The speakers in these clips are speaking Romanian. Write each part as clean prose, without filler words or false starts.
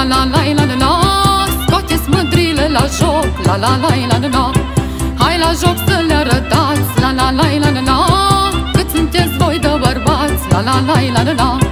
la la la la la. Scoateți mândrile la joc, la la la la la la. Hai la joc să le arătați, la la la la la la. Cât sunteți voi de bărbați, la la la la la la.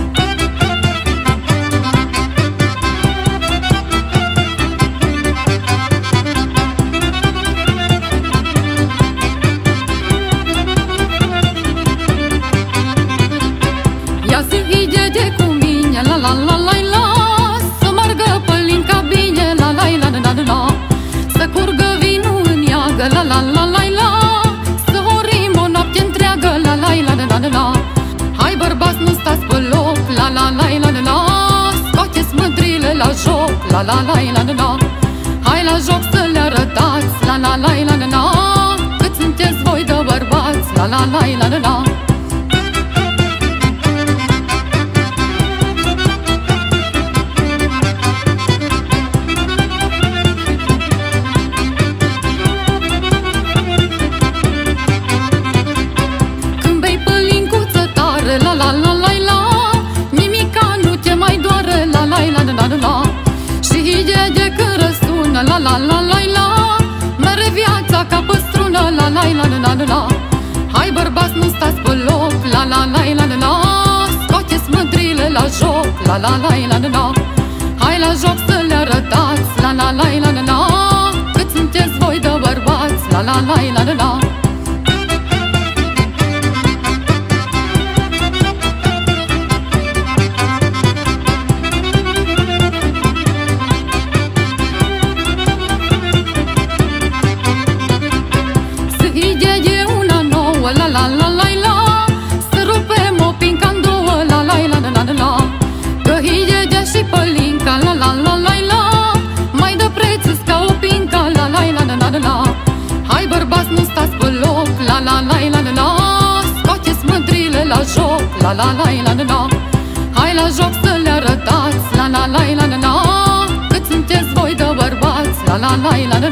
Ia zi de cu mine, la la la la la. Să margă pălinca bine, la la la la la la. Să curgă vinul în iagă, la la la la la. Să horim o noapte întreagă, la la la la la la. Hai bărbați, nu stați pe loc, la la la la la la. Scoateți mândrile la joc, la la la la la la. Hai la joc să le arătați, la la la la la la. Cât sunteți voi de bărbați, la la la la la la. La la la la la, nimica nu te mai doare, la la la la la la. Și de când răsună, la la la la la. Mere viața ca pe strună, la la la la la la. Hai bărbați, nu stați pe loc, la la la la la la. Scoateți mândrile la joc, la la la la la la. Hai la joc să le arătați, la la la la la la. Cât sunteți voi de bărbați, la la la la la la. La la la la la, să rupem o pinca în două, la la la la la la. Că hidegea și pălinca, la la la la la. Mai de preț ca o pinca, la la la la la la. Hai bărbați, nu stați pe loc, la la la la la la. Scoateți mândrile la joc, la la la la la la. Hai la joc să le arătați, la la la la la la. Cât sunteți voi de bărbați, la la la la la.